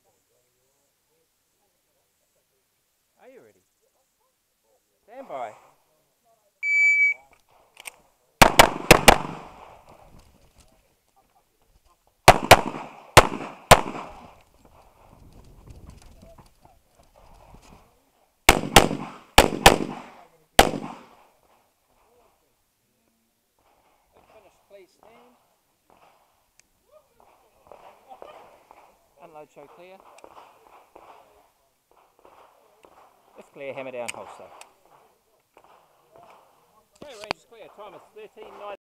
Are you ready? Stand by. Finish, please stand. Unload show clear. It's clear, hammer down holster. Okay, range is clear. Time is 13:09.